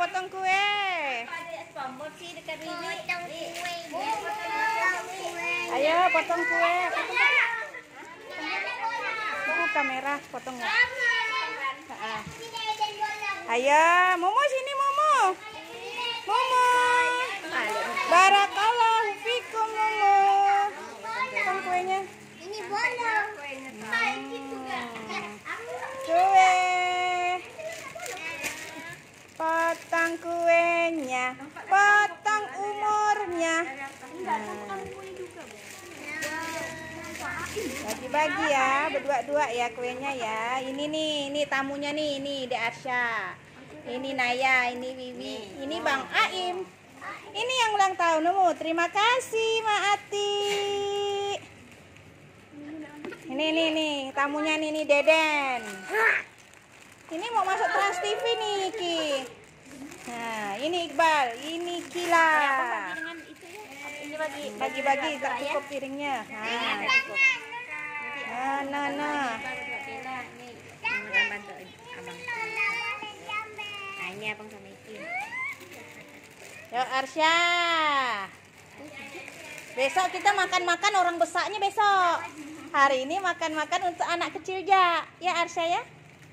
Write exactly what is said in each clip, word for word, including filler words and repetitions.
potong kue. Ayo potong kue. Tunggu kamera potongnya. Ayo, Momo sini Momo. Momo. Barakallahu fikum Momo. Potong kuenya. Ini bolong. Kue. Potong kuenya. Potong umurnya. Bagi-bagi ya, berdua-dua ya kuenya ya. Ini nih, ini tamunya nih, ini Dek Arsya. Ini Naya, ini Wiwi, ini Bang Aim. Ini yang ulang tahun kamu. Terima kasih Mak Ati. Ini nih nih, tamunya nih nih Deden. Ini mau masuk Trans T V nih Ki. Nah, ini Iqbal, ini Kila. Bagi-bagi tak cukup piringnya. Nah, cukup. Nah, nah, nah. Ini abang sama Iki. Yuk Arsya. Besok kita makan-makan orang besarnya besok. Hari ini makan-makan untuk anak kecil ya. Ya Arsya ya.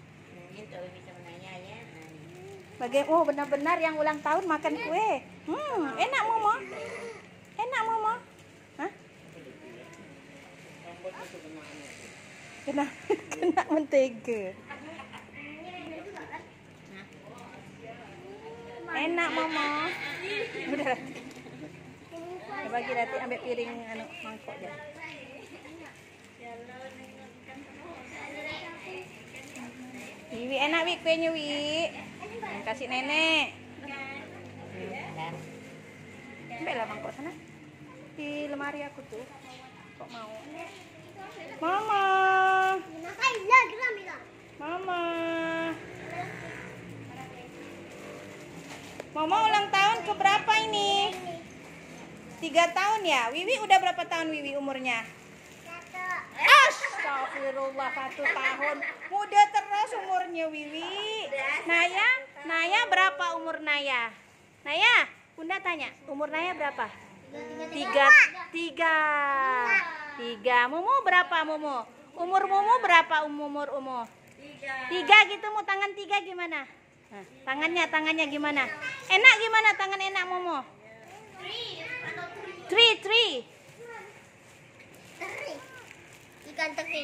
Bagaimana? Oh benar-benar yang ulang tahun makan kue. Hmm, enak Momo. Enak Momo. Hah? Kena kena mentega. Enak Momo. Udah. Bagi nanti ambil piring anu mangkok aja. Wiwi enak Wi kuenya Wi. Kasih nenek. Ambillah mangkok sana. Di lemari aku tuh. Kok mau? Mama. Mama. Mama ulang tahun ke berapa ini? Tiga tahun ya? Wiwi udah berapa tahun Wiwi umurnya? Satu. Astagfirullah, satu tahun. Muda terus umurnya Wiwi. Naya, Naya berapa umur Naya? Naya, Bunda tanya, umur Naya berapa? Tiga, tiga, tiga. Momo berapa Momo? Umur Momo berapa umur umur? Tiga gitu, mau tangan tiga gimana? Nah, tangannya, tangannya gimana? Enak gimana tangan enak Momo? Three, three. Ikan teri.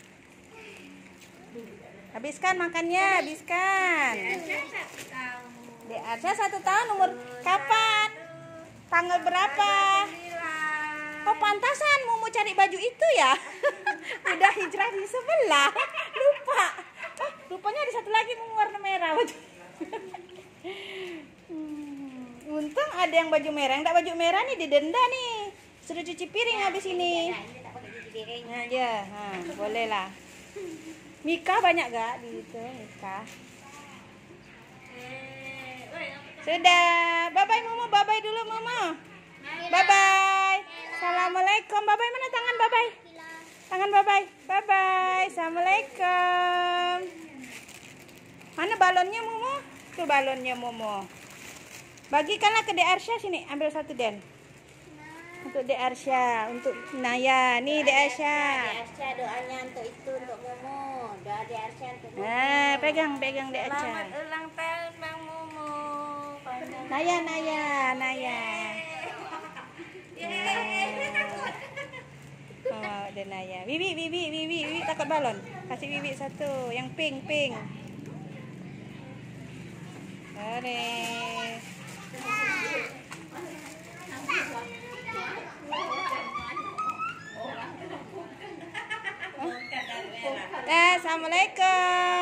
Habiskan makannya, habiskan. Dek Arsya satu tahun umur kapan? Tanggal berapa? Oh pantasan mau mau cari baju itu ya? Udah hijrah di sebelah. Lupa. Oh, rupanya ada satu lagi mau warna merah baju. hmm, untung ada yang baju merah. Yang tak baju merah nih didenda nih. Sudah cuci piring habis ini. Nah, ya, nah, boleh lah. Mika banyak gak di situ? Mika. Sudah. Bye bye Momo, bye bye dulu Momo. Bye bye. Assalamualaikum. Bye bye mana tangan bye bye. Tangan bye bye. Bye bye. Assalamualaikum. Mana balonnya Momo? Tuh balonnya Momo. Bagikanlah ke Dek Arsya sini, ambil satu Den. Untuk Dek Arsya, untuk Naya. Nih Dek Arsya. Dek Arsya doanya untuk itu untuk Momo. Doa Dek Arsya untuk Momo. Nah, pegang pegang Dek Arsya. Selamat ulang tahun Bang Momo. Panjang Naya Naya Naya. Oh, ada Naya. Wiwi Wiwi Wiwi Wiwi takut balon. Kasih Wiwi satu, yang pink pink. Oke. Assalamualaikum.